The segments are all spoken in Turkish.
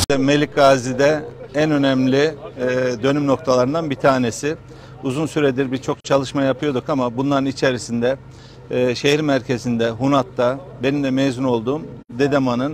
Melikgazi'de en önemli dönüm noktalarından bir tanesi. Uzun süredir birçok çalışma yapıyorduk ama bunların içerisinde şehir merkezinde Hunat'ta benim de mezun olduğum Dedeman'ın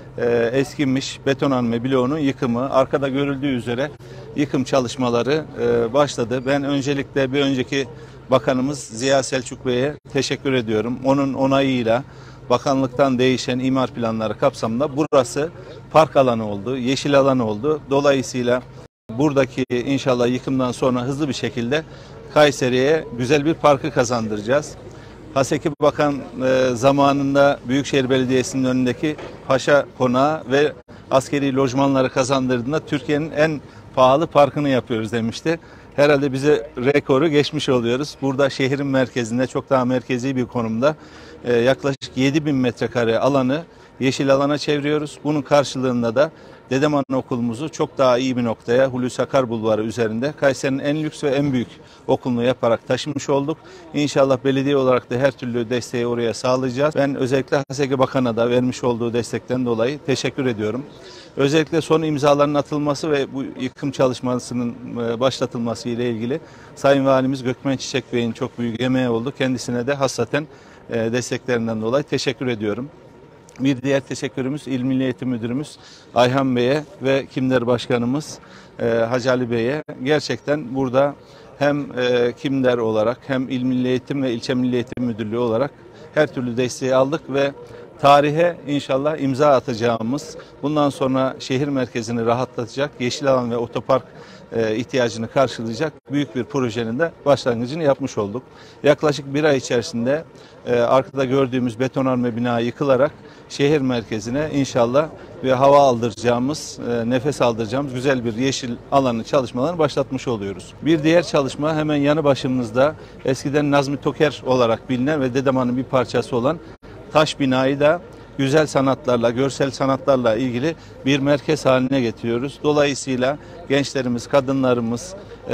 eskimiş betonarme bloğunun yıkımı, arkada görüldüğü üzere yıkım çalışmaları başladı. Ben öncelikle bir önceki bakanımız Ziya Selçuk Bey'e teşekkür ediyorum. Onun onayıyla bakanlıktan değişen imar planları kapsamında burası park alanı oldu, yeşil alan oldu. Dolayısıyla buradaki inşallah yıkımdan sonra hızlı bir şekilde Kayseri'ye güzel bir parkı kazandıracağız. Haseki Bakan zamanında Büyükşehir Belediyesi'nin önündeki Paşa Konağı ve askeri lojmanları kazandırdığında Türkiye'nin en pahalı parkını yapıyoruz demişti. Herhalde bize rekoru geçmiş oluyoruz. Burada şehrin merkezinde çok daha merkezi bir konumda yaklaşık 7.000 metrekare alanı yeşil alana çeviriyoruz. Bunun karşılığında da Dedeman okulumuzu çok daha iyi bir noktaya Hulusi Akar Bulvarı üzerinde Kayseri'nin en lüks ve en büyük okulunu yaparak taşımış olduk. İnşallah belediye olarak da her türlü desteği oraya sağlayacağız. Ben özellikle Haseki Bakan'a da vermiş olduğu destekten dolayı teşekkür ediyorum. Özellikle son imzaların atılması ve bu yıkım çalışmasının başlatılması ile ilgili Sayın Valimiz Gökmen Çiçek Bey'in çok büyük emeği oldu. Kendisine de hassaten desteklerinden dolayı teşekkür ediyorum. Bir diğer teşekkürümüz İl Milli Eğitim Müdürümüz Ayhan Bey'e ve Kimder Başkanımız Hacı Ali Bey'e. Gerçekten burada hem Kimder olarak hem İl Milli Eğitim ve İlçe Milli Eğitim Müdürlüğü olarak her türlü desteği aldık ve tarihe inşallah imza atacağımız, bundan sonra şehir merkezini rahatlatacak, yeşil alan ve otopark ihtiyacını karşılayacak büyük bir projenin de başlangıcını yapmış olduk. Yaklaşık bir ay içerisinde arkada gördüğümüz betonarme bina yıkılarak şehir merkezine inşallah ve hava aldıracağımız, nefes aldıracağımız güzel bir yeşil alanın çalışmalarını başlatmış oluyoruz. Bir diğer çalışma hemen yanı başımızda eskiden Nazmi Toker olarak bilinen ve Dedeman'ın bir parçası olan taş binayı da güzel sanatlarla, görsel sanatlarla ilgili bir merkez haline getiriyoruz. Dolayısıyla gençlerimiz, kadınlarımız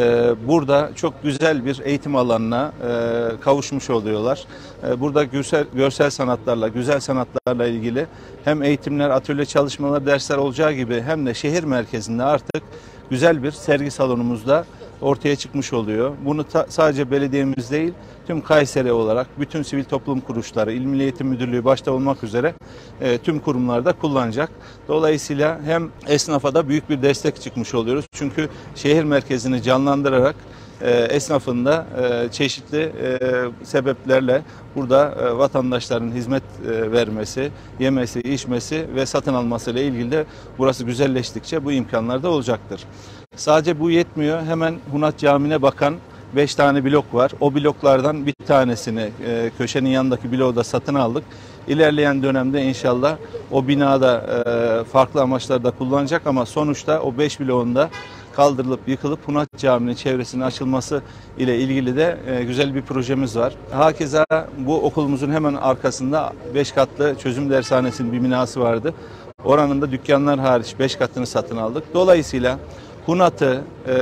burada çok güzel bir eğitim alanına kavuşmuş oluyorlar. Burada görsel sanatlarla, güzel sanatlarla ilgili hem eğitimler, atölye çalışmalar, dersler olacağı gibi hem de şehir merkezinde artık güzel bir sergi salonumuzda ortaya çıkmış oluyor. Bunu sadece belediyemiz değil, tüm Kayseri olarak bütün sivil toplum kuruluşları, İl Milli Eğitim Müdürlüğü başta olmak üzere tüm kurumlarda kullanacak. Dolayısıyla hem esnafa da büyük bir destek çıkmış oluyoruz. Çünkü şehir merkezini canlandırarak esnafın da çeşitli sebeplerle burada vatandaşların hizmet vermesi, yemesi, içmesi ve satın alması ile ilgili de burası güzelleştikçe bu imkanlar da olacaktır. Sadece bu yetmiyor. Hemen Hunat Camii'ne bakan 5 tane blok var. O bloklardan bir tanesini köşenin yanındaki bloğu da satın aldık. İlerleyen dönemde inşallah o binada farklı amaçlarda kullanacak ama sonuçta o 5 bloğun da kaldırılıp yıkılıp Hunat Camii'nin çevresinin açılması ile ilgili de güzel bir projemiz var. Hakeza bu okulumuzun hemen arkasında 5 katlı çözüm dershanesinin bir binası vardı. Oranın da dükkanlar hariç 5 katını satın aldık. Dolayısıyla Hunat'ı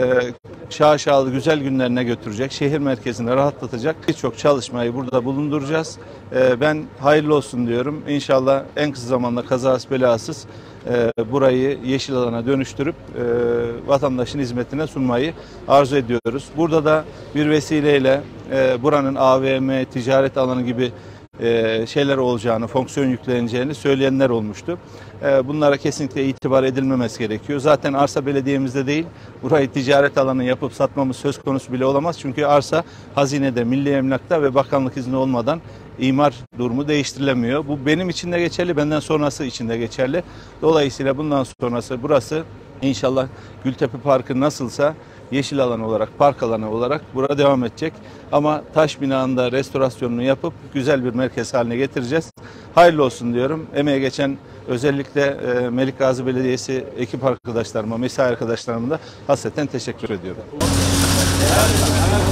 şaşalı güzel günlerine götürecek, şehir merkezini rahatlatacak birçok çalışmayı burada bulunduracağız. Ben hayırlı olsun diyorum. İnşallah en kısa zamanda kazasız belasız burayı yeşil alana dönüştürüp vatandaşın hizmetine sunmayı arzu ediyoruz. Burada da bir vesileyle buranın AVM, ticaret alanı gibi şeyler olacağını, fonksiyon yükleneceğini söyleyenler olmuştu. Bunlara kesinlikle itibar edilmemesi gerekiyor. Zaten arsa belediyemizde değil, burayı ticaret alanı yapıp satmamız söz konusu bile olamaz. Çünkü arsa hazinede, milli emlakta ve bakanlık izni olmadan imar durumu değiştirilemiyor. Bu benim için de geçerli, benden sonrası için de geçerli. Dolayısıyla bundan sonrası burası inşallah Gültepe Parkı nasılsa yeşil alan olarak, park alanı olarak burada devam edecek. Ama taş binanın da restorasyonunu yapıp güzel bir merkez haline getireceğiz. Hayırlı olsun diyorum. Emeğe geçen özellikle Melikgazi Belediyesi ekip arkadaşlarıma, mesai arkadaşlarıma da hasreten teşekkür ediyorum.